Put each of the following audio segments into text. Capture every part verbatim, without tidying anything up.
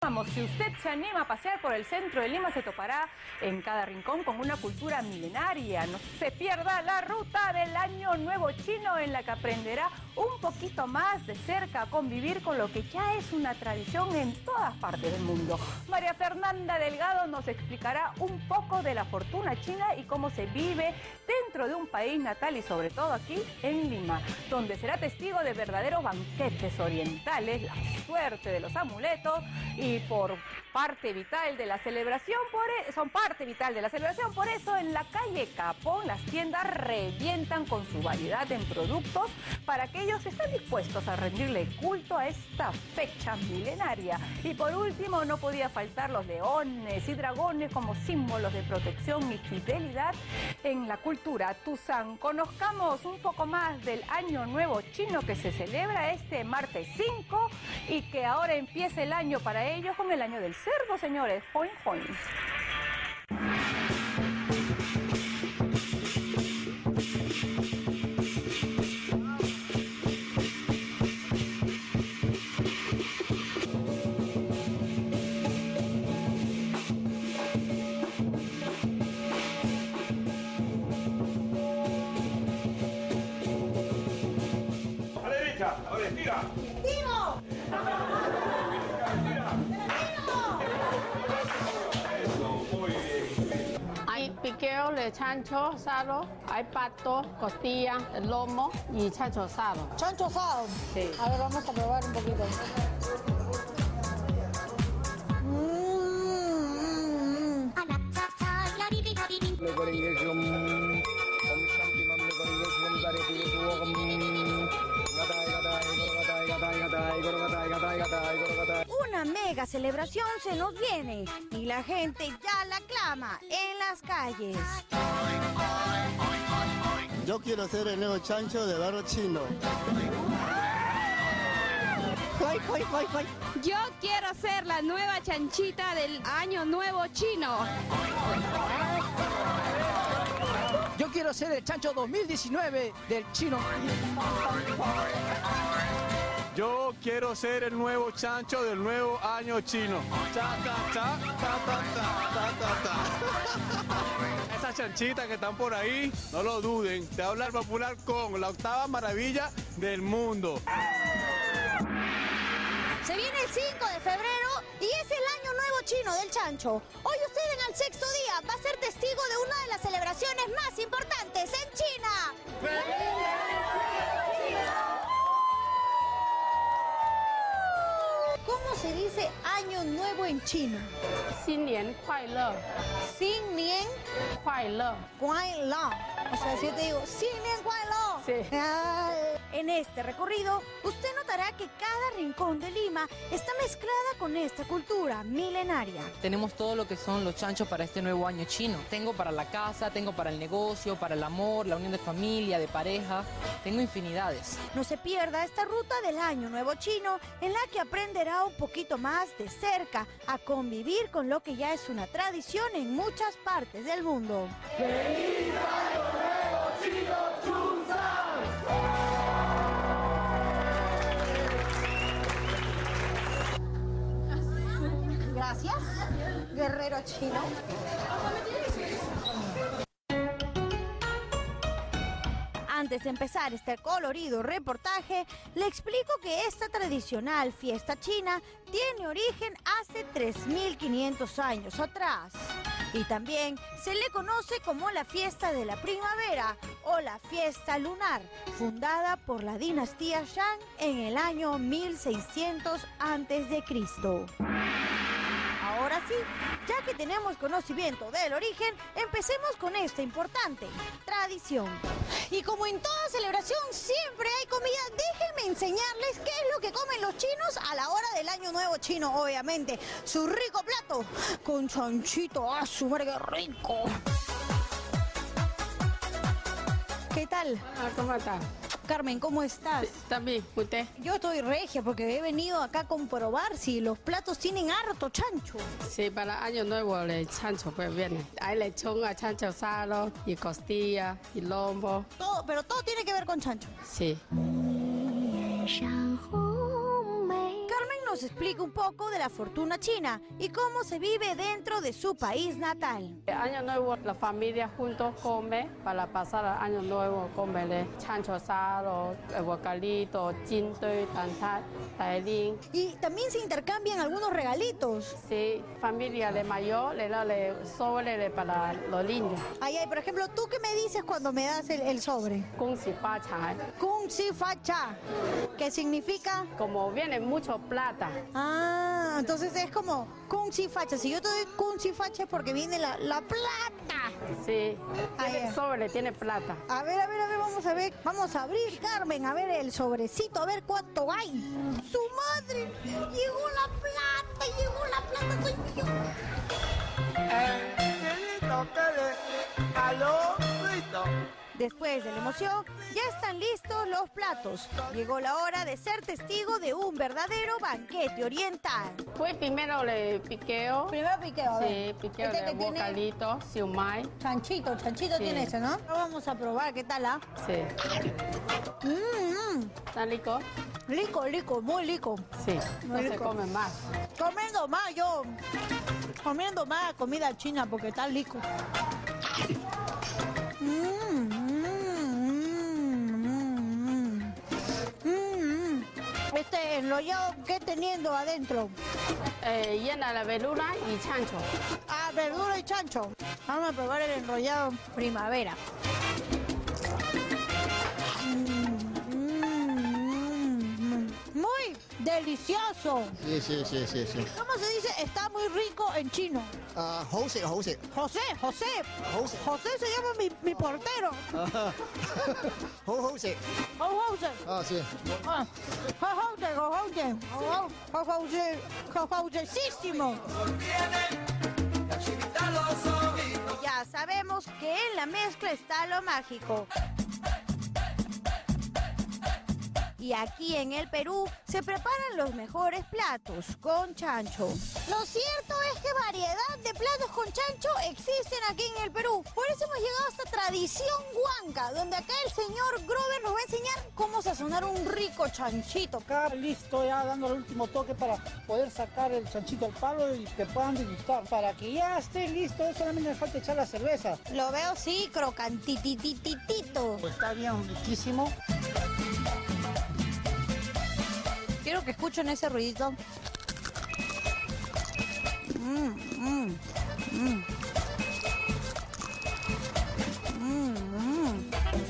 Vamos, si usted se anima a pasear por el centro de Lima, se topará en cada rincón con una cultura milenaria. No se pierda la ruta del Año Nuevo Chino, en la que aprenderá un poquito más de cerca a convivir con lo que ya es una tradición en todas partes del mundo. María Fernanda Delgado nos explicará un poco de la fortuna china y cómo se vive dentro de un país natal y sobre todo aquí en Lima, donde será testigo de verdaderos banquetes orientales, la suerte de los amuletos y por parte vital de la celebración, por e- son parte vital de la celebración, por eso en la calle Capón las tiendas revientan con su variedad en productos para aquellos que están dispuestos a rendirle culto a esta fecha milenaria. Y por último, no podía faltar los leones y dragones como símbolos de protección y fidelidad en la cultura Tuzán. Conozcamos un poco más del Año Nuevo Chino que se celebra este martes cinco y que ahora empieza el año para ellos con el año del cerdo, señores. Join, join. A la derecha, ahora estira. ¡Tiro! Hay piqueo de chancho asado, hay pato, costilla, el lomo y chancho asado. Chancho asado. Sí. A ver, vamos a probar un poquito. Mm, mm, Una mega celebración se nos viene y la gente ya la clama en las calles. Yo quiero ser el nuevo chancho de barro chino. ¡Ay, ay, ay, ay! Yo quiero ser la nueva chanchita del Año Nuevo Chino. Yo quiero ser el chancho dos mil diecinueve del chino. Yo quiero ser el nuevo chancho del nuevo año chino. Cha, ta, cha, ta, ta, ta, ta, ta. Esas chanchitas que están por ahí, no lo duden. Te habla el popular con la octava maravilla del mundo. Se viene el cinco de febrero y es el Año Nuevo Chino del Chancho. Hoy usted en el sexto día va a ser testigo de una de las celebraciones más importantes en China. ¿Cómo se dice Año Nuevo en chino? 新年快乐， Xin Nian 快乐。 Kuai Lo. O sea, si yo te digo, Xin Nian Kuai Lo. Sí. Ah, En este recorrido, usted notará que cada rincón de Lima está mezclada con esta cultura milenaria. Tenemos todo lo que son los chanchos para este nuevo año chino. Tengo para la casa, tengo para el negocio, para el amor, la unión de familia, de pareja. Tengo infinidades. No se pierda esta ruta del Año Nuevo Chino, en la que aprenderá un poquito más de cerca a convivir con lo que ya es una tradición en muchas partes del mundo. ¡Feliz Año Nuevo Chino Chunzán! Gracias, guerrero chino. Antes de empezar este colorido reportaje, le explico que esta tradicional fiesta china tiene origen hace tres mil quinientos años atrás. Y también se le conoce como la fiesta de la primavera o la fiesta lunar, fundada por la dinastía Shang en el año mil seiscientos antes de Cristo. Ahora sí, ya que tenemos conocimiento del origen, empecemos con esta importante tradición. Y como en toda celebración siempre hay comida, déjenme enseñarles qué es lo que comen los chinos a la hora del Año Nuevo Chino, obviamente. Su rico plato con chanchito, ¡ah, su madre, qué rico! ¿Qué tal? Ah, ¿cómo está? Carmen, ¿cómo estás? También, usted. Yo estoy regia porque he venido acá a comprobar si los platos tienen harto chancho. Sí, para Año Nuevo el chancho pues viene. Hay lechón, hay chancho asado y costilla y lomo. Todo, pero todo tiene que ver con chancho. Sí. Carmen nos explica un poco de la fortuna china y cómo se vive dentro de su país natal. El año nuevo la familia juntos come, para pasar el año nuevo come chancho asado, el bocalito, chintoy, tantat, taelín. Y también se intercambian algunos regalitos. Sí, familia de mayor le da le sobre para los niños. Ay, ay, por ejemplo, ¿tú qué me dices cuando me das el, el sobre? Kung si fa cha. Kung si fa cha, ¿qué significa? Como viene mucho plata. Ah, entonces es como kung si facha. Si yo te doy kung si facha es porque viene la, la plata. Sí, Ay, el ay. sobre tiene plata. A ver, a ver, a ver, vamos a ver. Vamos a abrir, Carmen, a ver el sobrecito, a ver cuánto hay. ¡Su madre! ¡Llegó la plata! ¡Llegó la plata! ¡Soy yo! Después de la emoción, ya están listos los platos. Llegó la hora de ser testigo de un verdadero banquete oriental. Pues primero le piqueo. Primero piqueo, a ver. Sí, piqueo Este de que tiene bocalito, siumai. chanchito, chanchito Sí. tiene ese, ¿no? Vamos a probar, ¿qué tal, ah? Sí. Mmm, ¿Está rico? rico, rico, muy rico. Sí, no Muy se rico. come más. Comiendo más yo, comiendo más comida china porque está rico. Mm, mm, mm, mm, mm. Este enrollado, ¿qué teniendo adentro? Eh, llena la verdura y chancho. Ah, verdura y chancho. Vamos a probar el enrollado primavera. Mm, mm, mm. Muy delicioso. Sí, sí, sí, sí, sí. ¿Cómo se dice? Está muy rico en chino. Ah, Jose, Jose. José, José. Jose. José se llama mi, mi portero. Jo- Jose. Oh, José. Ah, sí. Ah, José, José. José, Josésísimo. Ya sabemos que en la mezcla está lo mágico. Y aquí en el Perú se preparan los mejores platos con chancho. Lo cierto es que variedad de platos con chancho existen aquí en el Perú. Por eso hemos llegado a esta tradición huanca, donde acá el señor Grover nos va a enseñar cómo sazonar un rico chanchito. Acá listo, ya dando el último toque para poder sacar el chanchito al palo y que puedan degustar. Para que ya esté listo, solamente me falta echar la cerveza. Lo veo, sí, crocantitititito. Está bien riquísimo. Quiero que escuchen ese ruidito. Mm, mm, mm. Mm, mm.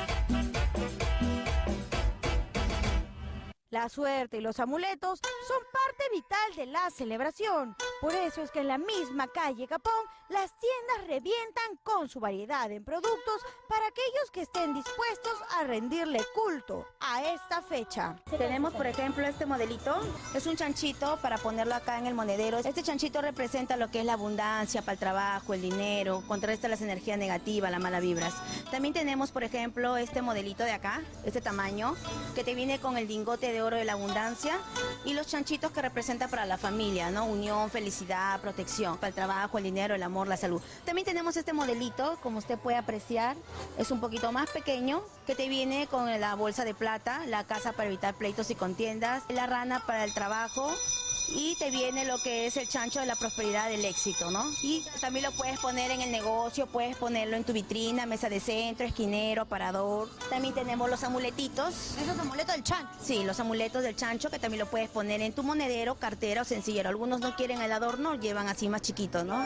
La suerte y los amuletos son parte vital de la celebración. Por eso es que en la misma calle Capón, las tiendas revientan con su variedad en productos para aquellos que estén dispuestos a rendirle culto a esta fecha. Tenemos, por ejemplo, este modelito. Es un chanchito para ponerlo acá en el monedero. Este chanchito representa lo que es la abundancia para el trabajo, el dinero, contrarresta las energías negativas, las malas vibras. También tenemos, por ejemplo, este modelito de acá, este tamaño, que te viene con el lingote de oro de la abundancia y los chanchitos que representan para la familia, ¿no? Unión, felicidad, protección, para el trabajo, el dinero, el amor, la salud. También tenemos este modelito, como usted puede apreciar, es un poquito más pequeño, que te viene con la bolsa de plata, la casa para evitar pleitos y contiendas, la rana para el trabajo y te viene lo que es el chancho de la prosperidad, del éxito, ¿no? Y también lo puedes poner en el negocio, puedes ponerlo en tu vitrina, mesa de centro, esquinero, aparador. También tenemos los amuletitos. ¿Esos amuletos del chancho? Sí, los amuletos del chancho que también lo puedes poner en tu monedero, cartera o sencillero. Algunos no quieren el adorno, llevan así más chiquitos, ¿no?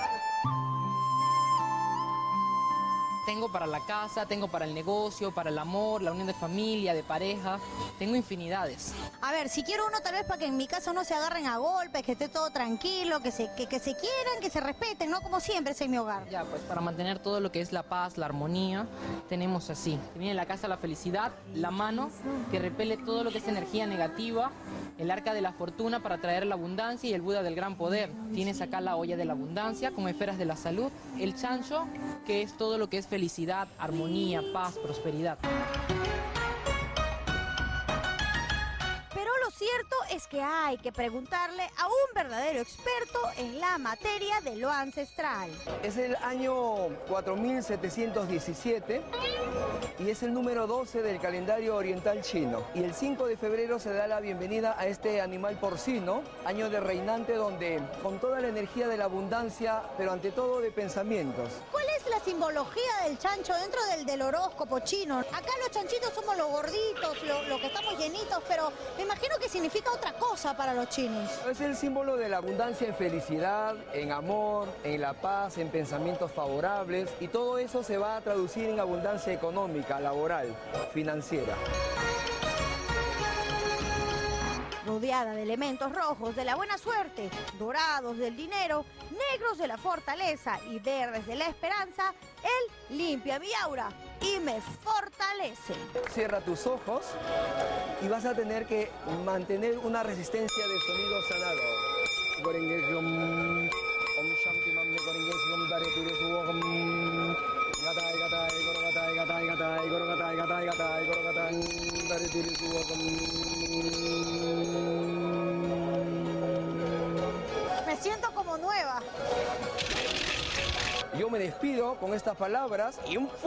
Tengo para la casa, tengo para el negocio, para el amor, la unión de familia, de pareja. Tengo infinidades. A ver, si quiero uno tal vez para que en mi casa no se agarren a golpes, que esté todo tranquilo, que se, que, que se quieran, que se respeten, ¿no? Como siempre es en mi hogar. Ya, pues para mantener todo lo que es la paz, la armonía, tenemos así. Viene la casa la felicidad, la mano que repele todo lo que es energía negativa, el arca de la fortuna para traer la abundancia y el Buda del gran poder. Tienes acá la olla de la abundancia con esferas de la salud, el chancho que es todo lo que es felicidad, armonía, paz, prosperidad. Pero lo cierto cierto es que hay que preguntarle a un verdadero experto en la materia de lo ancestral. Es el año cuatro mil setecientos diecisiete y es el número doce del calendario oriental chino. Y el cinco de febrero se da la bienvenida a este animal porcino, año de reinante donde con toda la energía de la abundancia, pero ante todo de pensamientos. ¿Cuál es la simbología del chancho dentro del, del horóscopo chino? Acá los chanchitos somos los gorditos, lo, lo que estamos llenitos, pero me imagino que significa otra cosa para los chinos. Es el símbolo de la abundancia en felicidad, en amor, en la paz, en pensamientos favorables, y todo eso se va a traducir en abundancia económica, laboral, financiera. Rodeada de elementos rojos de la buena suerte, dorados del dinero, negros de la fortaleza y verdes de la esperanza, él limpia mi aura y me fortalece. Cierra tus ojos y vas a tener que mantener una resistencia de sonido sanador. Me siento como nueva. Yo me despido con estas palabras.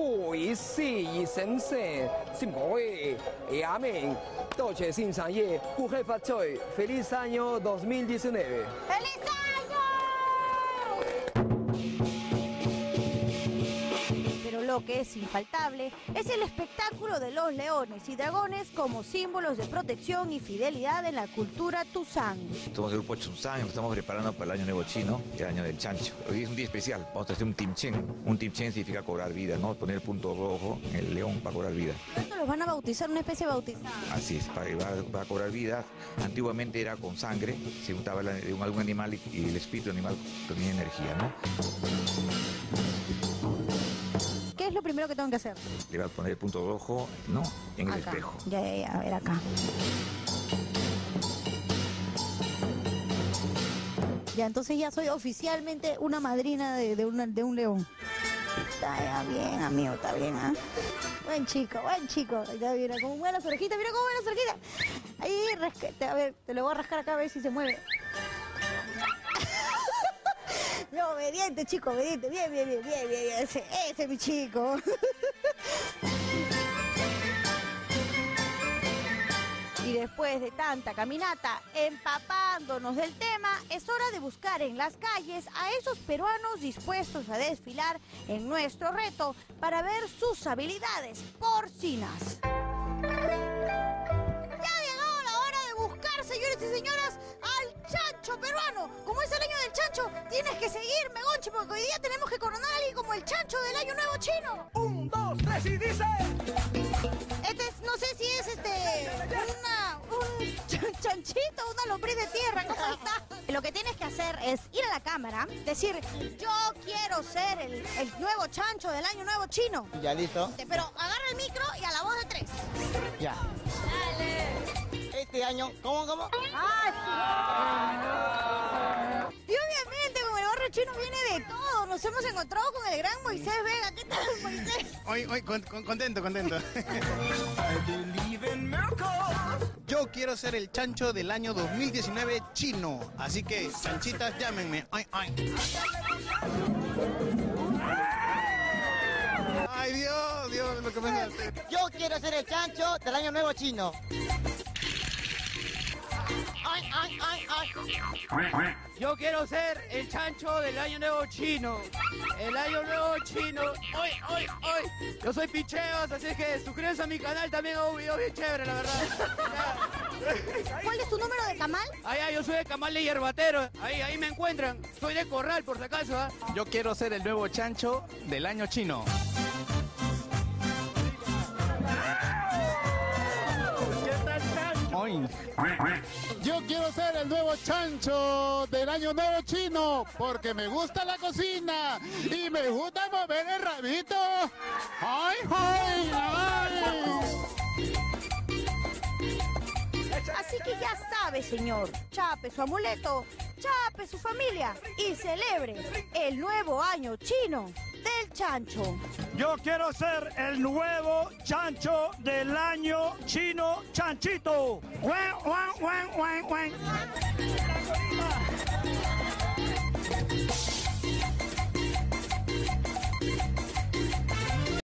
Feliz año dos mil diecinueve. ¡Feliz año! Pero lo que es infaltable es el espectáculo de los leones y dragones como símbolos de protección y fidelidad en la cultura Tuzán. Somos el grupo Tuzán y nos estamos preparando para el año nuevo chino, el año del chancho. Hoy es un día especial, vamos a hacer un timchen. Un timchen significa cobrar vida, ¿no? Poner el punto rojo en el león para cobrar vida. Esto los van a bautizar, una especie de bautizada. Así es, para, va, va a cobrar vida. Antiguamente era con sangre, se untaba la, de un, algún animal y, y el espíritu animal tenía energía, ¿no? ¿Qué es lo primero que tengo que hacer? Le va a poner el punto rojo, ¿no? En el Acá. espejo. Ya, ya, ya, a ver acá. Ya, entonces ya soy oficialmente una madrina de, de, una, de un león. Está ya bien, amigo, está bien, ¿ah? ¿eh? Buen chico, buen chico. Está bien, como buenas orejitas, mira cómo buenas orejitas. Ahí, rascate, a ver, te lo voy a rascar acá a ver si se mueve. No, obediente, chico, obediente. Bien, bien, bien, bien, bien. Ese, ese es mi chico. Y después de tanta caminata, empapándonos del tema, es hora de buscar en las calles a esos peruanos dispuestos a desfilar en nuestro reto para ver sus habilidades porcinas. Ya ha llegado la hora de buscar, señores y señoras, al chancho peruano. Como es el año del chancho, tienes que seguirme, Gonchi, porque hoy día tenemos que coronar a alguien como el chancho del año nuevo chino. Un, dos, tres y dice... Este es, no sé si es este, una, un ch- chanchito, una lombriz de tierra, ¿cómo está? Lo que tienes que hacer es ir a la cámara, decir, yo quiero ser el, el nuevo chancho del año nuevo chino. Ya, listo. Pero agarra el micro y a la voz de tres. Ya. Este año, ¿cómo, cómo? ¡Ah, sí! Y obviamente, como el barrio chino viene de todo, nos hemos encontrado con el gran Moisés Vega. ¿Qué tal, Moisés? Hoy, hoy, con, con, contento, contento. Yo quiero ser el chancho del año dos mil diecinueve chino. Así que, chanchitas, llámenme. Ay, ay. Ay, Dios, Dios, lo que me hace. Yo quiero ser el chancho del año nuevo chino. Ay, ay, ay, ay. Yo quiero ser el chancho del año nuevo chino. El año nuevo chino. Hoy, hoy, hoy. Yo soy Picheos, así que suscríbanse a mi canal también. Hago un video bien chévere, la verdad. ¿Cuál es tu número de camal? Ahí, ahí, yo soy de Camal de Hierbatero. Ahí, ahí me encuentran. Soy de Corral, por si acaso. ¿eh? Yo quiero ser el nuevo chancho del año chino. Yo quiero ser el nuevo chancho del año nuevo chino porque me gusta la cocina y me gusta mover el rabito. ¡Ay, ay, ay! Así que ya sabe, señor, chape su amuleto, chape su familia y celebre el nuevo año chino del chancho. Yo quiero ser el nuevo chancho del año chino chanchito. ¡Guan, guan, guan, guan, guan!